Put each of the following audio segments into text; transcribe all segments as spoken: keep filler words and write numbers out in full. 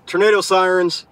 tornado sirens.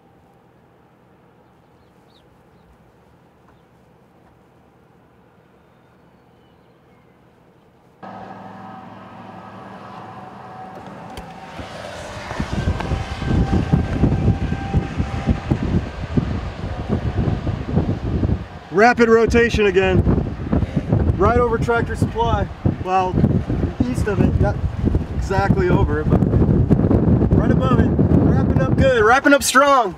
Rapid rotation again, right over Tractor Supply. Well, east of it, not exactly over it, but right above it. Wrapping up good, wrapping up strong.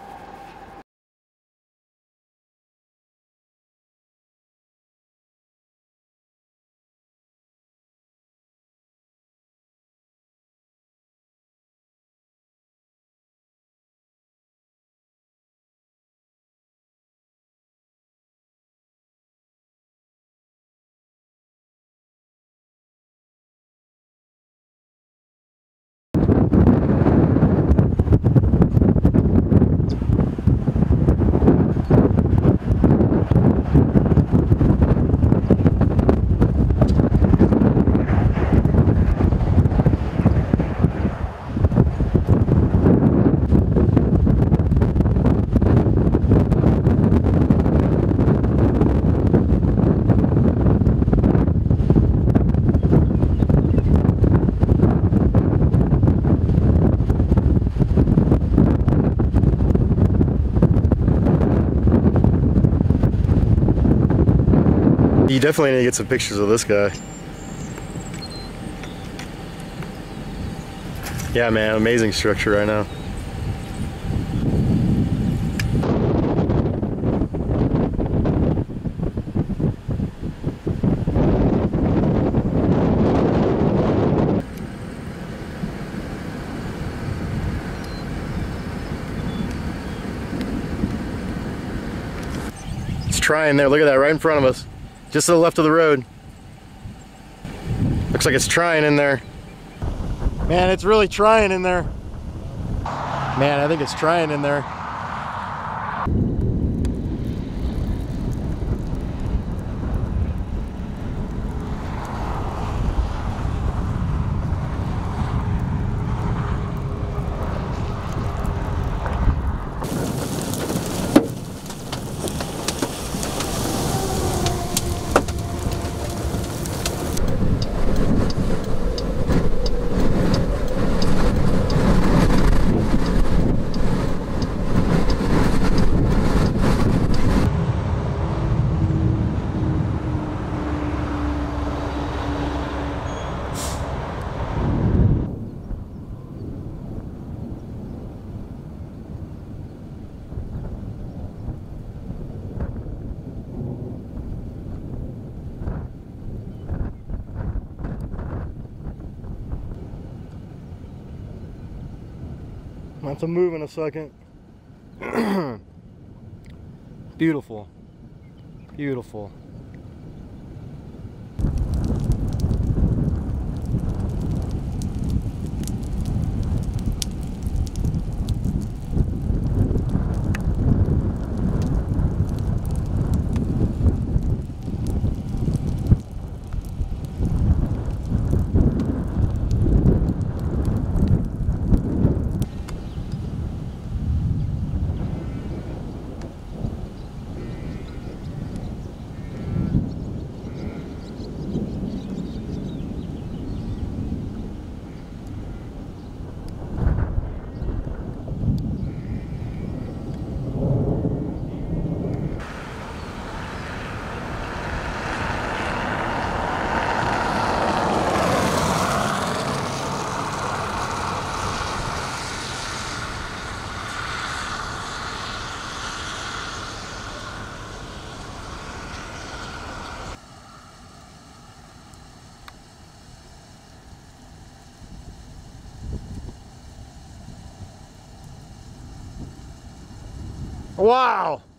You definitely need to get some pictures of this guy. Yeah, man, amazing structure right now. It's trying there, look at that, right in front of us. Just to the left of the road. Looks like it's trying in there. Man, it's really trying in there. Man, I think it's trying in there. Have to move in a second. Beautiful. Beautiful. Wow!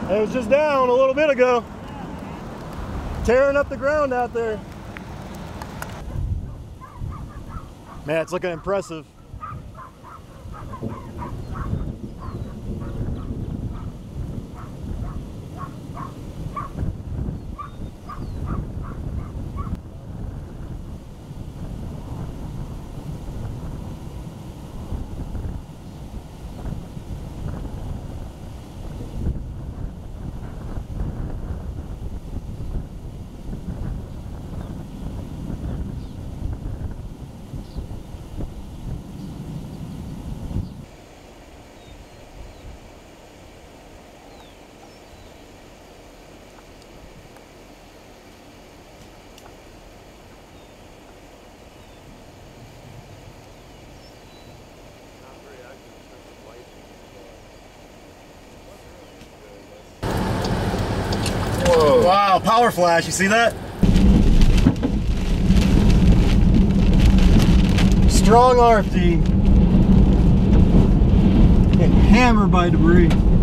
It was just down a little bit ago. Tearing up the ground out there. Man, it's looking impressive. Whoa. Wow, power flash, you see that? Strong R F D. Getting hammered by debris.